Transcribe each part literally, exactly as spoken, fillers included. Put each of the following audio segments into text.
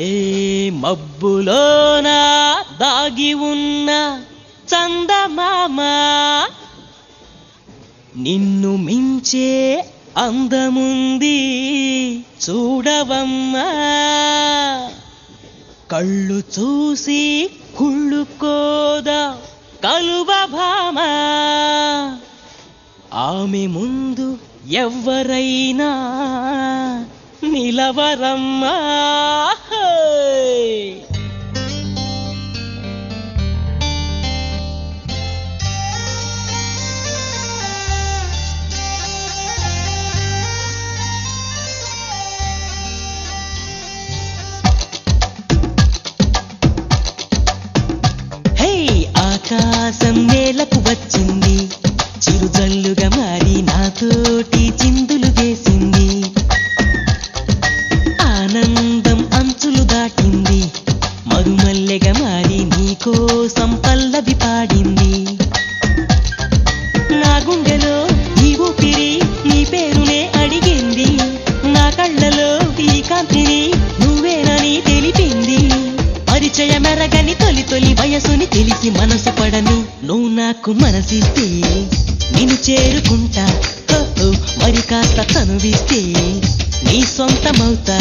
హే మబ్బులోన దాగి ఉన్న చందమామ నిన్ను మించే అందముంది చూడవమ్మా కళ్ళు చూసి కుళ్ళుకోదా కలువ భామ ఆమె ముందు ఎవ్వరైనా నిలవరమ్మా ఆకాశం నేలకు వచ్చింది చిరుజల్లుగా మారి నాతోటి చిందులు వేసింది ఆనందం అంచులు దాటింది మరుమల్లెగా మారి నీకోసం పల్లవి పాడింది నా గుండెలో ఈ ఊపిరి నీ పేరునే అడిగింది నా కళ్ళలో ఈ కాంతిని నువ్వేనని తెలిపింది పరిచయమెరగని తొలి తొలి వయసుని తెలిసి మనసు పడని నువ్వు నాకు మనసిస్తే నిన్ను చేరుకుంటా మరి కాస్త తనువిస్తే నీ సొంతమవుతా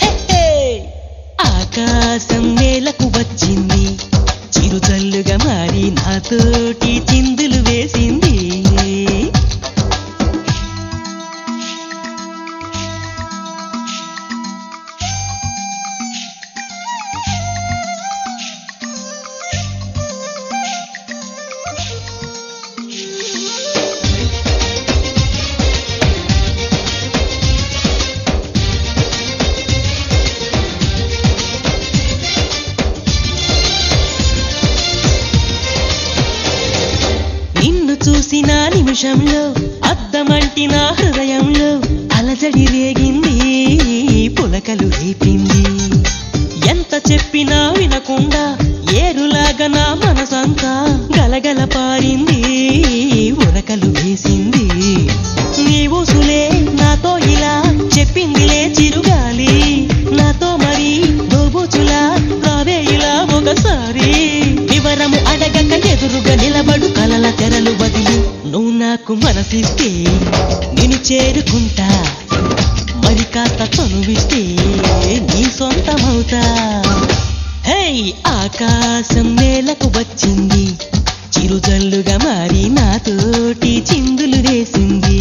ఆకాశం నేలకు వచ్చింది చిరుజల్లుగా మారి నాతోటి చిందులు వేసింది చూసిన నిమిషంలో అద్దమంటి నా హృదయంలో అలజడి రేగింది పులకలు రేపింది ఎంత చెప్పినా వినకుండా ఏరులాగా నా మనసంతా గలగల పారింది ఉరకలు వేసింది నీ ఊసులే నాతో ఇలా చెప్పిందిలే చిరుగాలి నాతో మరి దోబూచులా రావే ఇలా ఒకసారి వివరము అడగక ఎదురుగా నిలబడు కలల తెరలు వదిలి నువ్వు నాకు మనసిస్తే నేను చేరుకుంటా మరి కాస్త తనువిస్తే నీ సొంతమవుతా హే ఆకాశం నేలకు వచ్చింది చిరుజల్లుగా మారి నాతోటి చిందులు వేసింది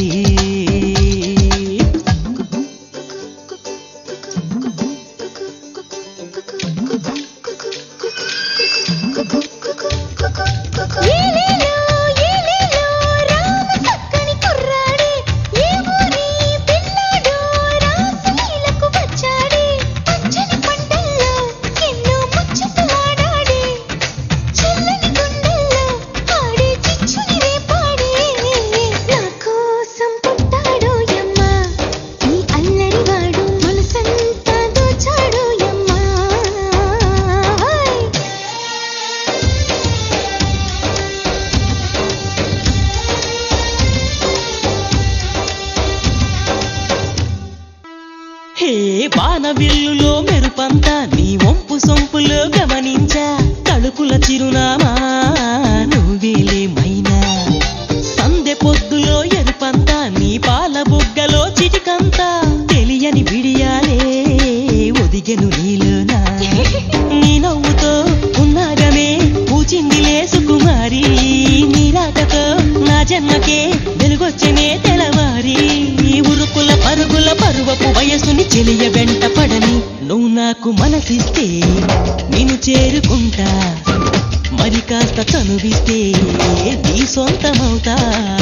హే బాణవిల్లులో మెరుపంతా నీ వంపు సొంపులో గమనించా తలుపుల చిరునామా నువ్వేలే మైనా సందె పొద్దులో ఎరుపంతా నీ పాల బుగ్గలో చిటికంతా తెలియని విడియాలే ఒదిగెను నీలోనా నీ నవ్వుతో ఉన్నాగమే పూచిందిలే సుకుమారి నీ రాకతో నా జన్మకే వెలుగొచ్చనే తెలవారి ఉరుకుల పరుగుల పరువపు వయసుని చెలియ వెంట పడని నువ్వు నాకు మనసిస్తే నిన్ను చేరుకుంటా మరి కాస్త తనువిస్తే నీ సొంతమవుతా